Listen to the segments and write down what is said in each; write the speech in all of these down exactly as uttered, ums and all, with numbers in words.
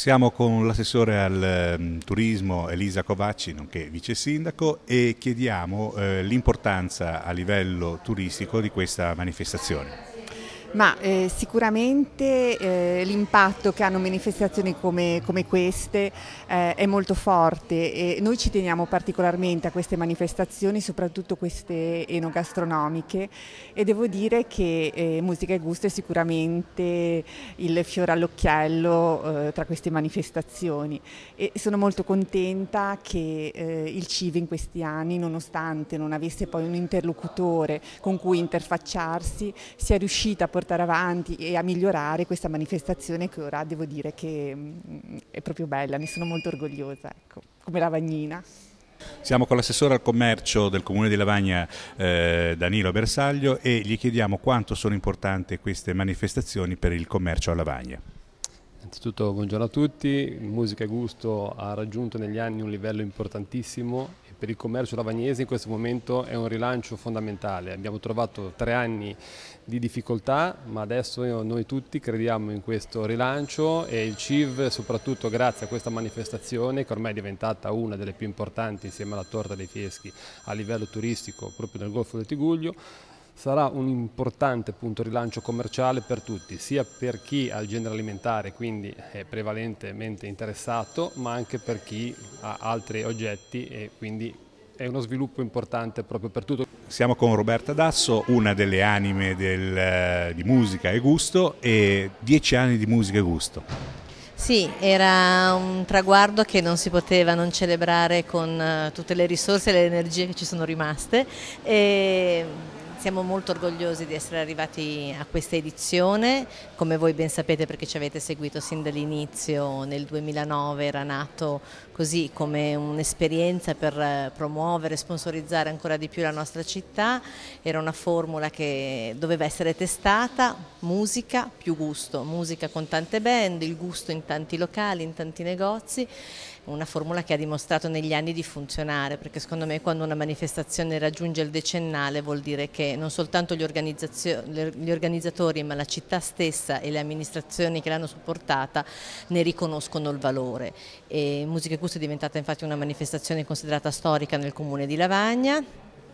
Siamo con l'assessore al eh, turismo Elisa Covacci, nonché vice sindaco, e chiediamo eh, l'importanza a livello turistico di questa manifestazione. Ma eh, sicuramente eh, l'impatto che hanno manifestazioni come, come queste eh, è molto forte e noi ci teniamo particolarmente a queste manifestazioni, soprattutto queste enogastronomiche, e devo dire che eh, Musica e Gusto è sicuramente il fiore all'occhiello eh, tra queste manifestazioni, e sono molto contenta che eh, il C I V in questi anni, nonostante non avesse poi un interlocutore con cui interfacciarsi, sia riuscita a portare portare avanti e a migliorare questa manifestazione che ora devo dire che è proprio bella, ne sono molto orgogliosa, ecco, come Lavagnina. Siamo con l'assessore al commercio del Comune di Lavagna, eh, Danilo Bersaglio, e gli chiediamo quanto sono importanti queste manifestazioni per il commercio a Lavagna. Innanzitutto buongiorno a tutti. Musica e Gusto ha raggiunto negli anni un livello importantissimo e per il commercio lavagnese in questo momento è un rilancio fondamentale. Abbiamo trovato tre anni di difficoltà, ma adesso noi tutti crediamo in questo rilancio e il C I V, soprattutto grazie a questa manifestazione che ormai è diventata una delle più importanti insieme alla Torta dei Fieschi a livello turistico proprio nel Golfo del Tigullio, sarà un importante punto rilancio commerciale per tutti, sia per chi ha il genere alimentare, quindi è prevalentemente interessato, ma anche per chi ha altri oggetti e quindi è uno sviluppo importante proprio per tutto. Siamo con Roberta Dasso, una delle anime del, di Musica e Gusto, e dieci anni di Musica e Gusto. Sì, era un traguardo che non si poteva non celebrare con tutte le risorse e le energie che ci sono rimaste. E siamo molto orgogliosi di essere arrivati a questa edizione, come voi ben sapete perché ci avete seguito sin dall'inizio. Nel duemilanove era nato così come un'esperienza per promuovere e sponsorizzare ancora di più la nostra città. Era una formula che doveva essere testata: musica più gusto, musica con tante band, il gusto in tanti locali, in tanti negozi. Una formula che ha dimostrato negli anni di funzionare, perché secondo me quando una manifestazione raggiunge il decennale vuol dire che non soltanto gli, gli organizzatori ma la città stessa e le amministrazioni che l'hanno supportata ne riconoscono il valore. E Musica e Gusto è diventata infatti una manifestazione considerata storica nel comune di Lavagna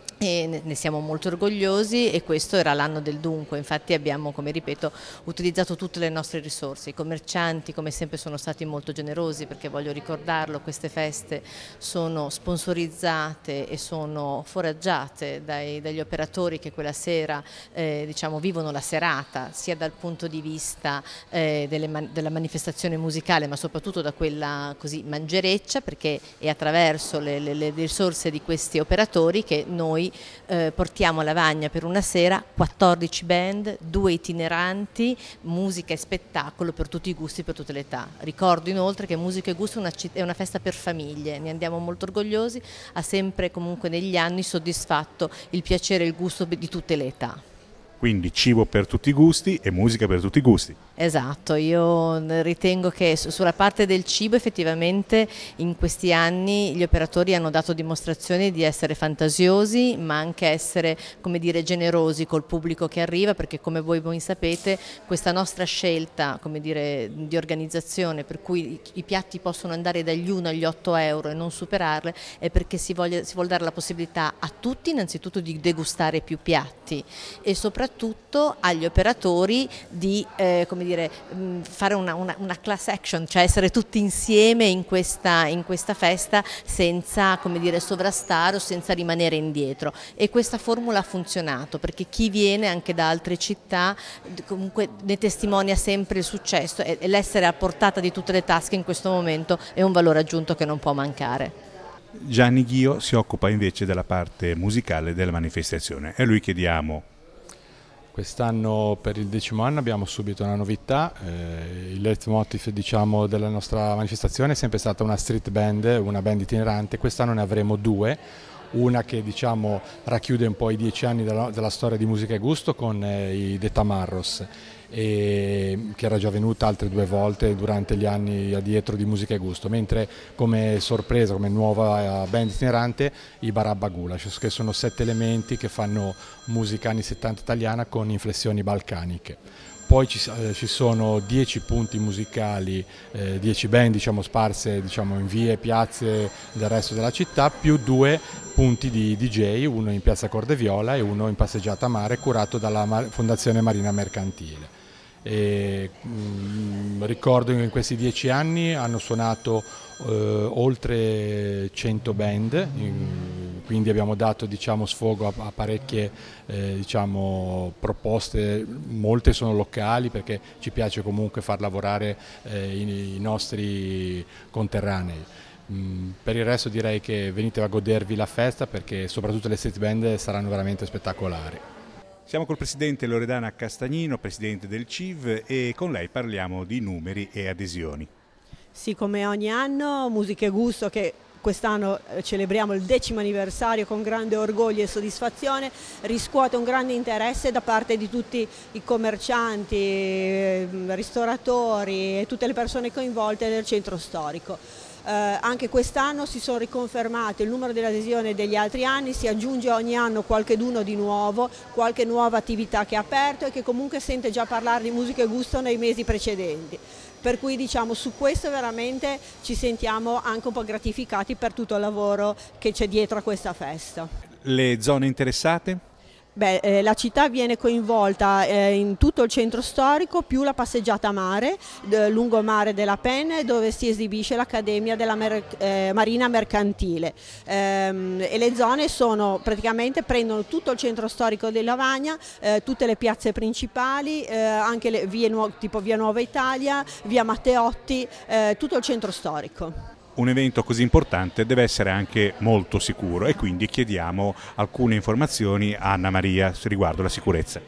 e ne siamo molto orgogliosi, e questo era l'anno del dunque. Infatti abbiamo, come ripeto, utilizzato tutte le nostre risorse. I commercianti come sempre sono stati molto generosi, perché voglio ricordarlo, queste feste sono sponsorizzate e sono foraggiate dai, dagli operatori che quella sera eh, diciamo, vivono la serata, sia dal punto di vista eh, delle, della manifestazione musicale, ma soprattutto da quella così mangereccia, perché è attraverso le, le, le risorse di questi operatori che noi Eh, portiamo a Lavagna per una sera quattordici band, due itineranti, musica e spettacolo per tutti i gusti, per tutte le età. Ricordo inoltre che Musica e Gusto è una, è una festa per famiglie, ne andiamo molto orgogliosi, ha sempre comunque negli anni soddisfatto il piacere e il gusto di tutte le età. Quindi cibo per tutti i gusti e musica per tutti i gusti. Esatto, io ritengo che sulla parte del cibo effettivamente in questi anni gli operatori hanno dato dimostrazione di essere fantasiosi, ma anche essere, come dire, generosi col pubblico che arriva, perché come voi ben sapete questa nostra scelta, come dire, di organizzazione, per cui i piatti possono andare dagli uno agli otto euro e non superarle, è perché si vuole, si vuole dare la possibilità a tutti innanzitutto di degustare più piatti e soprattutto agli operatori di eh, come dire, fare una, una, una class action, cioè essere tutti insieme in questa, in questa festa senza, come dire, sovrastare o senza rimanere indietro. E questa formula ha funzionato, perché chi viene anche da altre città comunque ne testimonia sempre il successo, e l'essere a portata di tutte le tasche in questo momento è un valore aggiunto che non può mancare. Gianni Ghio si occupa invece della parte musicale della manifestazione, e a lui chiediamo. Quest'anno per il decimo anno abbiamo subito una novità. Eh, il leitmotiv, diciamo, della nostra manifestazione è sempre stata una street band, una band itinerante. Quest'anno ne avremo due, una che, diciamo, racchiude un po' i dieci anni della, della storia di Musica e Gusto con eh, i De Tamarros, e che era già venuta altre due volte durante gli anni addietro di Musica e Gusto, mentre come sorpresa, come nuova band itinerante, i Barabba Gulash, che sono sette elementi che fanno musica anni settanta italiana con inflessioni balcaniche. poi ci, eh, ci sono dieci punti musicali, eh, dieci band diciamo, sparse diciamo, in vie e piazze del resto della città, più due punti di D J, uno in piazza Cordeviola e uno in passeggiata a mare, curato dalla Mar- Fondazione Marina Mercantile. E, mh, ricordo che in questi dieci anni hanno suonato eh, oltre cento band, in, quindi abbiamo dato diciamo, sfogo a, a parecchie eh, diciamo, proposte, molte sono locali perché ci piace comunque far lavorare eh, i, i nostri conterranei. Mm, per il resto direi che venite a godervi la festa perché soprattutto le street band saranno veramente spettacolari. Siamo col presidente Loredana Castagnino, presidente del C I V, e con lei parliamo di numeri e adesioni. Sì, come ogni anno, Musica e Gusto, che quest'anno celebriamo il decimo anniversario con grande orgoglio e soddisfazione, riscuote un grande interesse da parte di tutti i commercianti, ristoratori e tutte le persone coinvolte nel centro storico. Eh, anche quest'anno si sono riconfermati il numero delle adesioni degli altri anni, si aggiunge ogni anno qualcheduno di nuovo, qualche nuova attività che ha aperto e che comunque sente già parlare di Musica e Gusto nei mesi precedenti. Per cui diciamo su questo veramente ci sentiamo anche un po' gratificati per tutto il lavoro che c'è dietro a questa festa. Le zone interessate? Beh, eh, la città viene coinvolta eh, in tutto il centro storico più la passeggiata a mare, eh, lungomare della Penne, dove si esibisce l'Accademia della Mer eh, Marina Mercantile ehm, e le zone sono praticamente prendono tutto il centro storico di Lavagna, eh, tutte le piazze principali, eh, anche le vie tipo via Nuova Italia, via Matteotti, eh, tutto il centro storico. Un evento così importante deve essere anche molto sicuro e quindi chiediamo alcune informazioni a Anna Maria riguardo la sicurezza.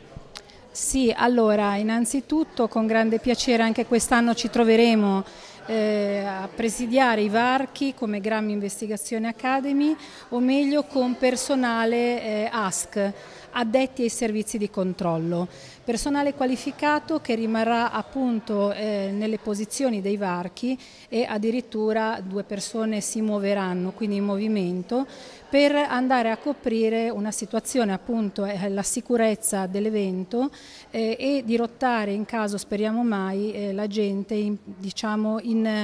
Sì, allora innanzitutto con grande piacere anche quest'anno ci troveremo eh, a presidiare i varchi come Grammy Investigation Academy, o meglio con personale eh, A S C, addetti ai servizi di controllo. Personale qualificato che rimarrà appunto eh, nelle posizioni dei varchi e addirittura due persone si muoveranno, quindi in movimento, per andare a coprire una situazione appunto eh, la sicurezza dell'evento eh, e dirottare in caso, speriamo mai, eh, la gente in, diciamo in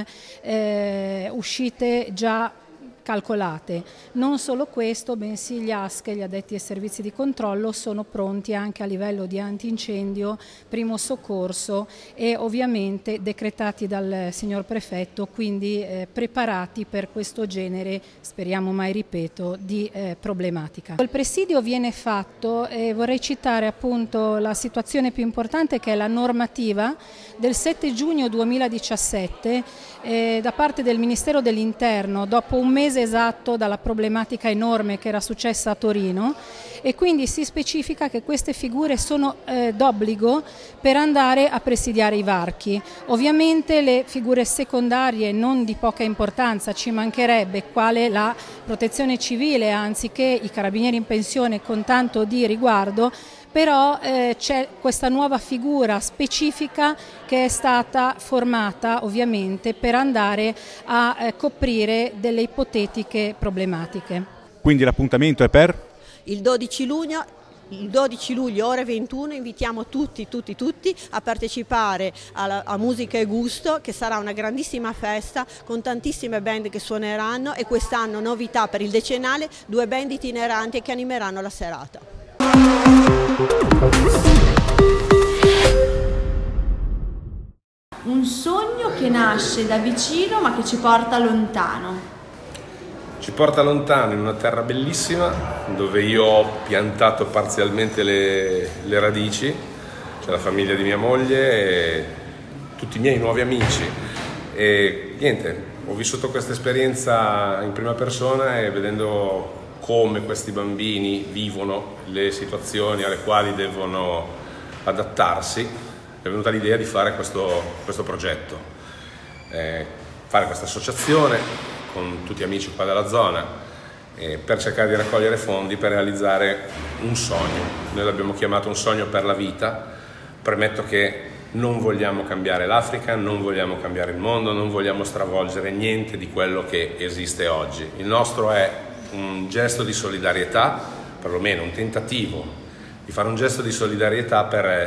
eh, uscite già calcolate. Non solo questo, bensì gli A S C, gli addetti ai servizi di controllo, sono pronti anche a livello di antincendio, primo soccorso e ovviamente decretati dal signor prefetto, quindi eh, preparati per questo genere, speriamo mai ripeto, di eh, problematica. Il presidio viene fatto e vorrei citare appunto la situazione più importante che è la normativa del sette giugno duemiladiciassette eh, da parte del Ministero dell'Interno dopo un mese esatto dalla problematica enorme che era successa a Torino, e quindi si specifica che queste figure sono eh, d'obbligo per andare a presidiare i varchi. Ovviamente le figure secondarie non di poca importanza, ci mancherebbe, quale la protezione civile, anziché i carabinieri in pensione con tanto di riguardo, però eh, c'è questa nuova figura specifica che è stata formata ovviamente per andare a eh, coprire delle ipotetiche problematiche. Quindi l'appuntamento è per? Il dodici luglio. Il dodici luglio ore ventuno invitiamo tutti, tutti, tutti a partecipare alla, a Musica e Gusto, che sarà una grandissima festa con tantissime band che suoneranno e quest'anno novità per il decennale, due band itineranti che animeranno la serata. Un sogno che nasce da vicino ma che ci porta lontano. Ci porta lontano in una terra bellissima dove io ho piantato parzialmente le, le radici, c'è la famiglia di mia moglie e tutti i miei nuovi amici e niente, ho vissuto questa esperienza in prima persona e vedendo come questi bambini vivono le situazioni alle quali devono adattarsi, è venuta l'idea di fare questo, questo progetto, eh, fare questa associazione con tutti gli amici qua della zona eh, per cercare di raccogliere fondi per realizzare un sogno. Noi l'abbiamo chiamato un sogno per la vita. Premetto che non vogliamo cambiare l'Africa, non vogliamo cambiare il mondo, non vogliamo stravolgere niente di quello che esiste oggi. Il nostro è un gesto di solidarietà, perlomeno un tentativo di fare un gesto di solidarietà per,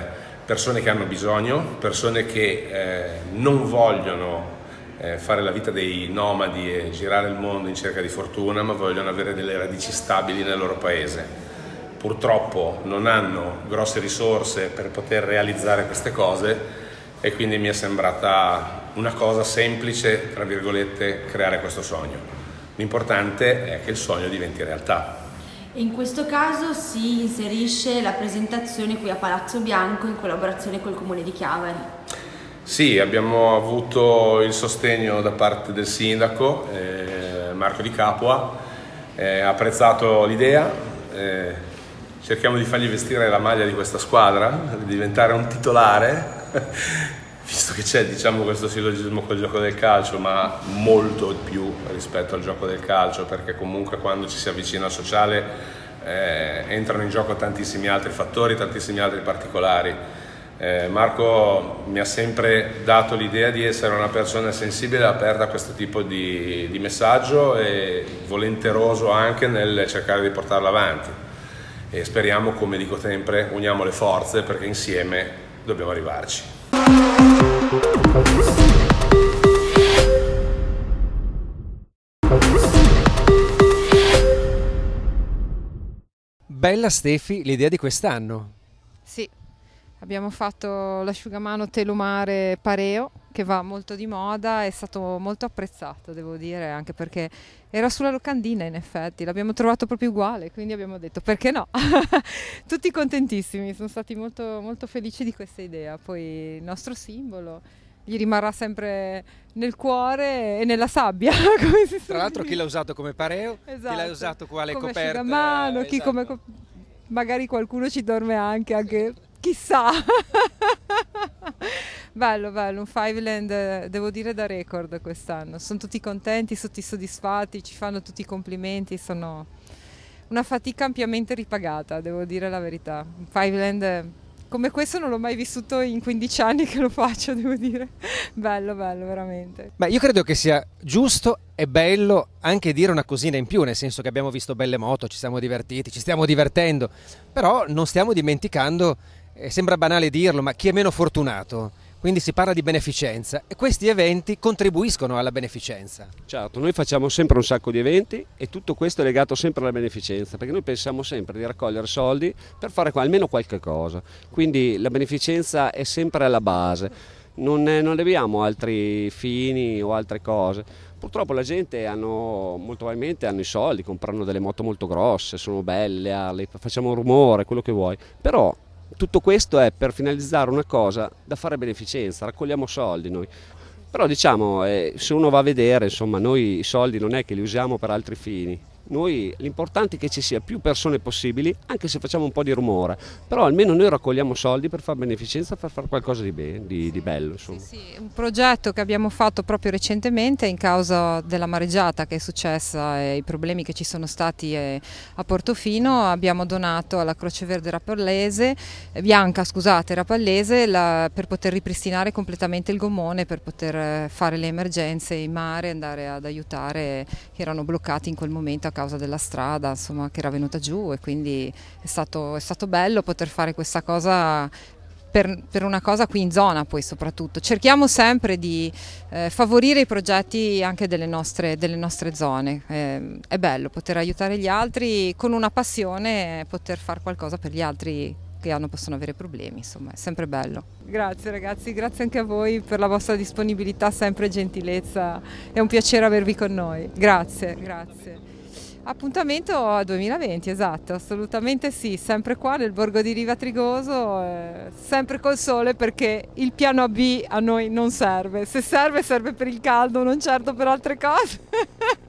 persone che hanno bisogno, persone che eh, non vogliono eh, fare la vita dei nomadi e girare il mondo in cerca di fortuna, ma vogliono avere delle radici stabili nel loro paese. Purtroppo non hanno grosse risorse per poter realizzare queste cose e quindi mi è sembrata una cosa semplice, tra virgolette, creare questo sogno. L'importante è che il sogno diventi realtà. In questo caso si inserisce la presentazione qui a Palazzo Bianco in collaborazione col Comune di Chiavari. Sì, abbiamo avuto il sostegno da parte del sindaco eh, Marco Di Capua, eh, ha apprezzato l'idea, eh, cerchiamo di fargli vestire la maglia di questa squadra, di diventare un titolare, visto che c'è, diciamo, questo sillogismo col gioco del calcio, ma molto più rispetto al gioco del calcio, perché comunque quando ci si avvicina al sociale eh, entrano in gioco tantissimi altri fattori, tantissimi altri particolari. Eh, Marco mi ha sempre dato l'idea di essere una persona sensibile e aperta a questo tipo di, di messaggio e volenteroso anche nel cercare di portarlo avanti. E speriamo, come dico sempre, uniamo le forze perché insieme dobbiamo arrivarci. Bella Stefi l'idea di quest'anno. Sì, abbiamo fatto l'asciugamano Telomare Pareo che va molto di moda, è stato molto apprezzato, devo dire, anche perché era sulla locandina, in effetti l'abbiamo trovato proprio uguale, quindi abbiamo detto perché no. Tutti contentissimi, sono stati molto, molto felici di questa idea. Poi il nostro simbolo gli rimarrà sempre nel cuore e nella sabbia. Come si Tra l'altro chi l'ha usato come pareo, esatto, chi l'ha usato quale come coperta, asciugamano, chi esatto. come magari qualcuno ci dorme anche, anche chissà. Bello, bello, un Fiveland devo dire da record quest'anno, sono tutti contenti, tutti soddisfatti, ci fanno tutti i complimenti, sono una fatica ampiamente ripagata, devo dire la verità. Un Fiveland come questo non l'ho mai vissuto in quindici anni che lo faccio, devo dire. Bello, bello, veramente. Ma io credo che sia giusto e bello anche dire una cosina in più, nel senso che abbiamo visto belle moto, ci siamo divertiti, ci stiamo divertendo, però non stiamo dimenticando, eh, sembra banale dirlo, ma chi è meno fortunato. Quindi si parla di beneficenza e questi eventi contribuiscono alla beneficenza. Certo, noi facciamo sempre un sacco di eventi e tutto questo è legato sempre alla beneficenza, perché noi pensiamo sempre di raccogliere soldi per fare almeno qualche cosa. Quindi la beneficenza è sempre alla base, non, è, non abbiamo altri fini o altre cose. Purtroppo la gente hanno, molto probabilmente hanno i soldi, comprano delle moto molto grosse, sono belle, Harley, facciamo rumore, quello che vuoi, però tutto questo è per finalizzare una cosa da fare beneficenza, raccogliamo soldi noi. Però diciamo, eh, se uno va a vedere, insomma, noi i soldi non è che li usiamo per altri fini. Noi l'importante è che ci sia più persone possibili, anche se facciamo un po' di rumore, però almeno noi raccogliamo soldi per fare beneficenza, per fare qualcosa di, be- di, di bello. Insomma. Sì, sì, un progetto che abbiamo fatto proprio recentemente in causa della mareggiata che è successa e i problemi che ci sono stati a Portofino. Abbiamo donato alla Croce Verde Rapallese, Bianca scusate, Rapallese la, per poter ripristinare completamente il gommone, per poter fare le emergenze in mare, andare ad aiutare che erano bloccati in quel momento a causa della strada, insomma, che era venuta giù, e quindi è stato, è stato bello poter fare questa cosa per, per una cosa qui in zona. Poi soprattutto cerchiamo sempre di eh, favorire i progetti anche delle nostre, delle nostre zone, eh, è bello poter aiutare gli altri con una passione, poter fare qualcosa per gli altri che hanno, possono avere problemi, insomma è sempre bello. Grazie ragazzi, grazie anche a voi per la vostra disponibilità, sempre gentilezza, è un piacere avervi con noi, grazie, grazie. Appuntamento duemilaventi, esatto, assolutamente sì, sempre qua nel borgo di Riva Trigoso, eh, sempre col sole, perché il piano B a noi non serve, se serve serve per il caldo, non certo per altre cose.